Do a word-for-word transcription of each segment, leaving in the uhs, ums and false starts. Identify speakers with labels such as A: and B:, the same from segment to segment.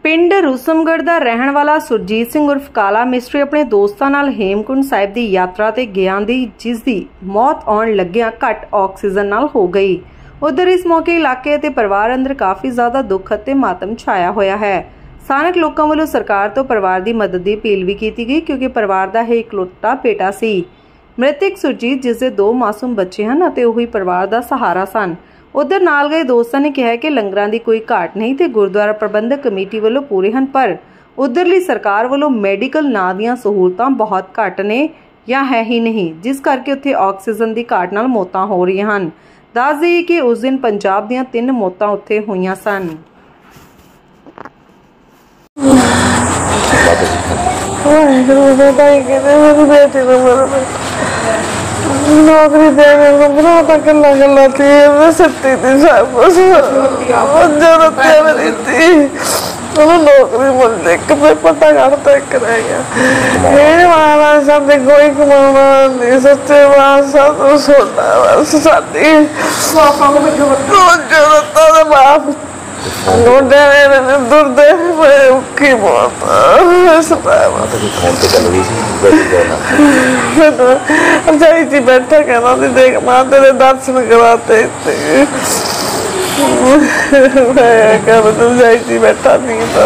A: ਪਿੰਡ ਰੂਸਮਗੜ੍ਹ ਦਾ ਰਹਿਣ ਵਾਲਾ ਸੁਰਜੀਤ ਸਿੰਘ ਉਰਫ ਕਾਲਾ ਮਿਸਟਰੀ ਆਪਣੇ ਦੋਸਤਾਂ ਨਾਲ ਹੇਮਕੁੰਟ ਸਾਹਿਬ ਦੀ ਯਾਤਰਾ ਤੇ ਗਿਆ ਦੀ ਜਿਸ ਦੀ ਮੌਤ ਆਉਣ ਲੱਗਿਆਂ ਘੱਟ ਆਕਸੀਜਨ ਨਾਲ ਹੋ गई। उधर इस मौके इलाके ते परिवार अंदर काफ़ी ज़्यादा दुख ते मातम छाया होया है। स्थानक लोगों वालों सरकार तो परिवार की मदद की अपील भी की गई क्योंकि परिवार का एक इकलौता बेटा सी। मृतक सुरजीत जिसके दो मासूम बच्चे हैं ते उही परिवार का सहारा सन। उधर नाल गए दोस्तों ने कहा कि लंगरां की कोई घाट नहीं ते गुरुद्वारा प्रबंधक कमेटी वालों पूरे हैं, पर उधरली सरकार वालों मैडिकल ना दियां सहूलतां बहुत घट ने या है ही नहीं, जिस करके उत्थे ऑक्सीजन की घाट नाल मौतां हो रही हैं। दस दईए कि उस दिन पंजाब दीयां तीन मौतां उत्थे होईयां सन।
B: नौकरी देने को बना कला कला थी सत्ती थी सब कुछ जरूरत मेरी थी नौकरी मिल देख पे पता करता एक रह गया। मेरे महाराज साथ कोई कमाना नहीं, सच्चे बादशाह तो सोना बस साथी जरूरत है बाप गोडे मेरे दुर्दे में की बहुत जाई थी बैठा कहना थी देख मां तेरे दर्शन कराते कर तुम जाई थी बैठा नहीं तो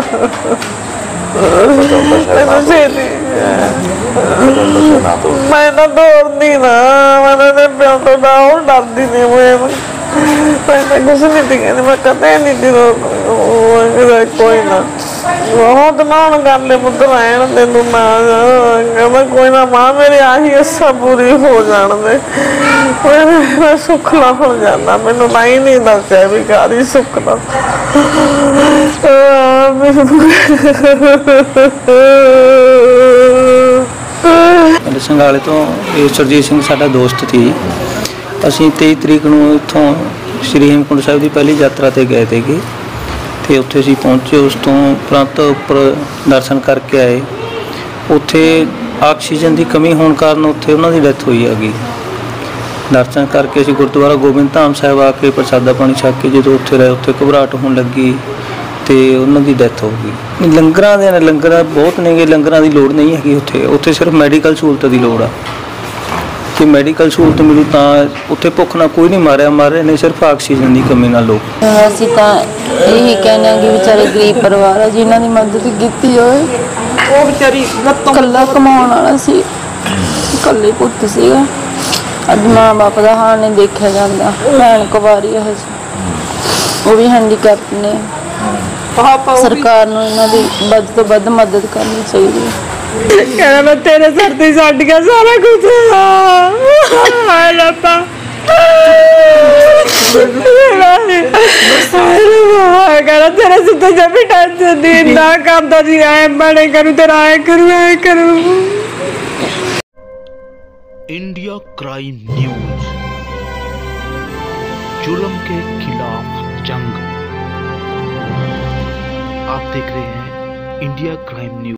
B: मैं ना दौड़नी ना मैंने प्यो तो डाउन डरती नहीं मैं मैं कुछ नहीं थी कहती मैं कदे नहीं थी कोई ना बहुत ना कर ले पुत्र रहन तेन ना कहना कोई ना मां मेरी आही इच्छा पूरी हो जान दे मैं सुख ना हो जाना मैनू ना ही नहीं दसिया भी कारी सुख ना
C: संगाले तो सुरजीत सिंह साडा दोस्त थी। असीं तेईस तरीक नूं इत्थों श्री हेमकुंट साहिब की पहली यात्रा ते गए थे ते उत्थे असीं पहुंचे। उस तो उपरंत उपर दर्शन करके आए। उत्थे ऑक्सीजन की कमी होने कारण उत्थे उन्हां दी डैथ हुई हैगी। दर्शन करके असीं गुरुद्वारा गोबिंद धाम साहिब आके प्रसादा पानी छक के जो उत्थे रहे उत्थे घबराहट होने लगी तो उन्हों की डैथ हो गई। लंगरां दे लंगर बहुत ने, लंगरां की लोड़ नहीं हैगी उत्थे उत्थे सिर्फ मैडिकल सहूलत की लोड़ आ कि मैडिकल सहूलत मिलू तो उत्थे भुख ना कोई नहीं मारिया मारे ने सिर्फ ऑक्सीजन की कमी ना लोग।
D: असीं तां यही कहने कि बेचारे गरीब परिवार है जिन्हां दी मदद कीती होए।
B: वो बेचारी
D: कल्ला कमाउण वाला सी, कल्ले पुत्त सीगा। अज माँ बाप का हाल नहीं देखा जाता। भैन कुवारी है वो भी हैंडीकैप ने। सरकार नूं इन्हां दी वध तो वध मदद करनी चाहिए।
B: कहना तेरे सर ते छड्ड गया सारा कुछ हाय रब्बा कहना तेरे सिद्धे जब भी टेंशन दी ना करता जी आए बड़े करूँ तेरा आए करूँ आए करूँ।
E: इंडिया क्राइम न्यूज, जुल्म के खिलाफ जंग। आप देख रहे हैं इंडिया क्राइम न्यूज।